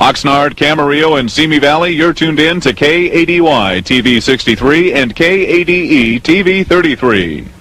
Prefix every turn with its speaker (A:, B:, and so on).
A: Oxnard, Camarillo, and Simi Valley, you're tuned in to KADY TV 63 and KADE TV 33.